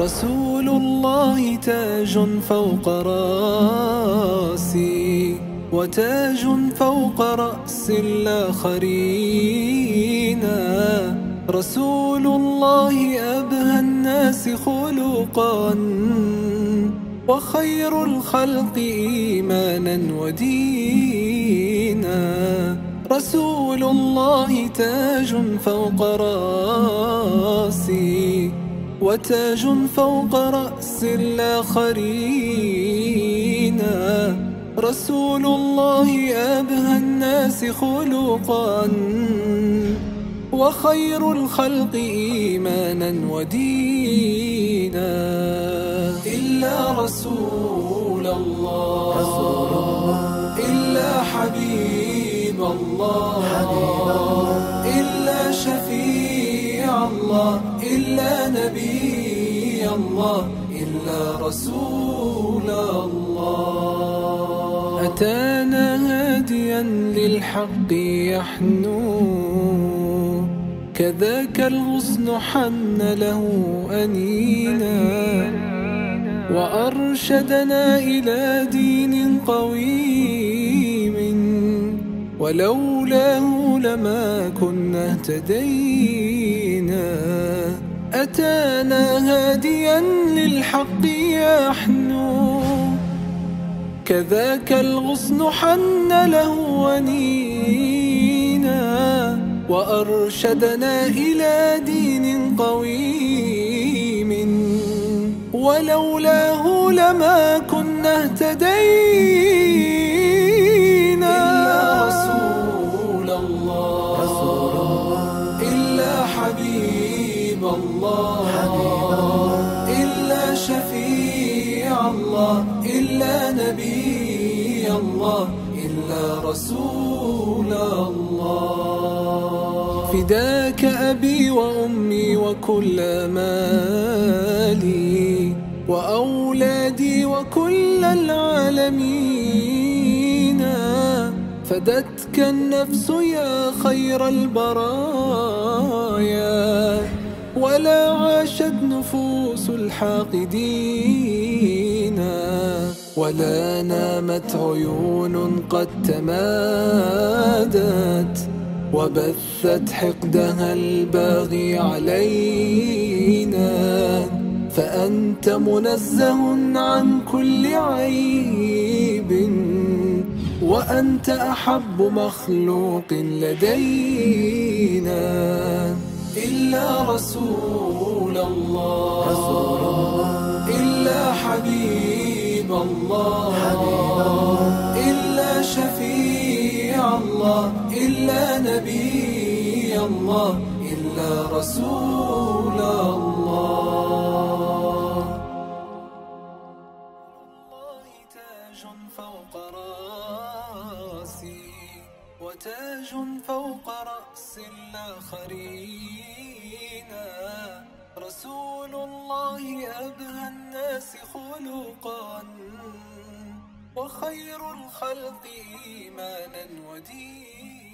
رسول الله تاج فوق راسي وتاج فوق رأس الآخرين. رسول الله أبهى الناس خلقا وخير الخلق إيمانا ودينا. رسول الله تاج فوق راسي وتاج فوق رأس الآخرين. رسول الله أبهى الناس خلقا وخير الخلق إيمانا ودينا. إلا رسول الله إلا حبيب الله إلا شفيع الله إلا نبي الله إلا رسول الله. أتانا هاديا للحق يحنو كذاك الغصن حن له أنينا. وأرشدنا إلى دين قويم ولولاه لما كنا اهتدينا. أتانا هاديا للحق يحنو كذاك الغصن حن له ونينا. وأرشدنا إلى دين قويم ولولاه لما كنا اهتدينا. إلا رسول الله إلا حبيب الله إلا شفيع الله إلا نبي الله إلا رسول الله. فداك أبي وأمي وكل مالي وأولادي وكل العالمين. فدتك النفس يا خير البرايا ولا عاشت نفوس الحاقدين. ولا نامت عيون قد تمادت وبثت حقدها الباغي علينا. فأنت منزه عن كل عيب وأنت أحب مخلوق لدينا. إلا رسول الله إلا حبيب الله إلا شفيع الله إلا نبي الله إلا رسول الله. تاج فوق راسي وتاج فوق رأس الآخرين. رسول الله أبهى الناس خلقا وخير الخلق إيمانا ودينا.